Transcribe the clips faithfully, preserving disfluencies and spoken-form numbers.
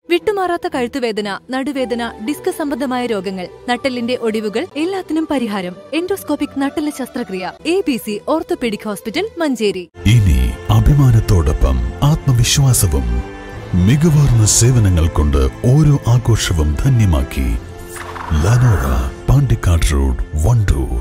വിട്ടുമാറാത്ത കഴുത്തുവേദന, നടുവേദന, ഡിസ്ക് സംബന്ധമായ രോഗങ്ങൾ, നട്ടെല്ലിന്റെ ഒടിവുകൾ എല്ലാത്തിനും പരിഹാരം. എൻഡോസ്കോപ്പിക് നട്ടെല്ല് ശസ്ത്രക്രിയ. A B C orthopaedic hospital, Manjeri. ഇനി അഭിമാനത്തോടൊപ്പം ആത്മവിശ്വാസവും. മികവാർന്ന സേവനങ്ങൾ കൊണ്ട് ഓരോ ആഘോഷവും ധന്യമാക്കി. Lanora, Pandikkad road, Wandoor.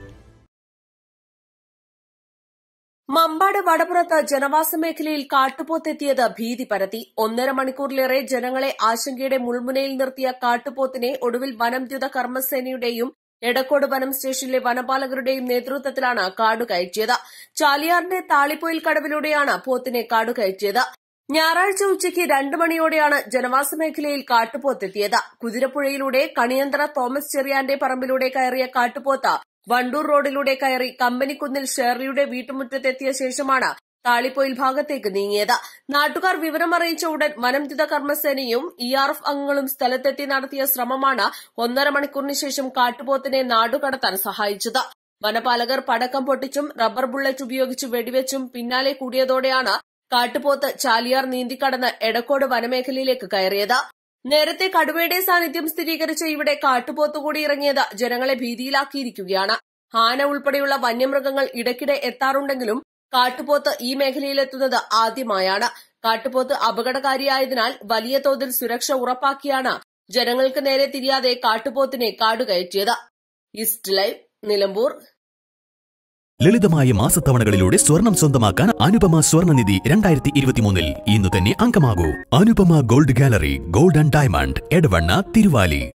മമ്പാട് വടപ്പുറത്ത് ജനവാസ മേഖലയിൽ കാട്ടുപോത്തെത്തിയത് ഭീതി പരത്തി. ഒന്നര മണിക്കൂറിലേറെ ജനങ്ങളെ ആശങ്കയുടെ മുൾമുനയിൽ നിർത്തിയ കാട്ടുപോത്തിനെ ഒടുവിൽ വനംദ്യുത കർമ്മസേനയുടെയും എടക്കോട് വനം സ്റ്റേഷനിലെ വനപാലകരുടെയും നേതൃത്വത്തിലാണ് കാടുകയറ്റിയത്. ചാലിയാറിന്റെ താളിപ്പൊയിൽ കടവിലൂടെയാണ് പോത്തിനെ കാടുകയറ്റിയത്. ഞായറാഴ്ച ഉച്ചയ്ക്ക് രണ്ടു മണിയോടെയാണ് ജനവാസ മേഖലയിൽ കാട്ടുപോത്തെത്തിയത്. കുതിരപ്പുഴയിലൂടെ കണിയന്തറ തോമസ് ചെറിയാന്റെ പറമ്പിലൂടെ കയറിയ കാട്ടുപോത്ത് വണ്ടൂർ റോഡിലൂടെ കയറി കമ്പനിക്കുന്നിൽ ഷേർലിയുടെ വീട്ടുമുറ്റത്തെത്തിയ ശേഷമാണ് താളിപ്പൊയിൽ ഭാഗത്തേക്ക് നീങ്ങിയത്. നാട്ടുകാർ വിവരമറിയിച്ച ഉടൻ വനംദ്യുത കർമ്മസേനയും ഇ ആർ എഫ് അംഗങ്ങളും സ്ഥലത്തെത്തി നടത്തിയ ശ്രമമാണ് ഒന്നര മണിക്കൂറിന് ശേഷം കാട്ടുപോത്തിനെ നാടുകടത്താൻ സഹായിച്ചത്. വനപാലകർ പടക്കം പൊട്ടിച്ചും റബ്ബർ ബുള്ളറ്റ് ഉപയോഗിച്ച് വെടിവെച്ചും പിന്നാലെ കൂടിയതോടെയാണ് കാട്ടുപോത്ത് ചാലിയാർ നീന്തിക്കടന്ന് എടക്കോട് വനമേഖലയിലേക്ക് കയറിയത്. നേരത്തെ കടുവയുടെ സാന്നിധ്യം സ്ഥിരീകരിച്ച ഇവിടെ കാട്ടുപോത്തുകൂടി ഇറങ്ങിയത് ജനങ്ങളെ ഭീതിയിലാക്കിയിരിക്കുകയാണ്. ആന ഉൾപ്പെടെയുള്ള വന്യമൃഗങ്ങൾ ഇടയ്ക്കിടെ എത്താറുണ്ടെങ്കിലും കാട്ടുപോത്ത് ഈ മേഖലയിലെത്തുന്നത് ആദ്യമായാണ്. കാട്ടുപോത്ത് അപകടകാരിയായതിനാൽ വലിയ തോതിൽ സുരക്ഷ ഉറപ്പാക്കിയാണ് ജനങ്ങൾക്ക് നേരെ തിരിയാതെ കാട്ടുപോത്തിനെ കാടുകയറ്റിയത്. East live, Nilambur. ലളിതമായ മാസത്തവണകളിലൂടെ സ്വർണം സ്വന്തമാക്കാൻ അനുപമ സ്വർണ്ണനിധി രണ്ടായിരത്തി ഇരുപത്തിമൂന്നിൽ ഇന്ന് തന്നെ അംഗമാകൂ. Anupama gold gallery, gold and diamond, Edavanna, Thiruvali.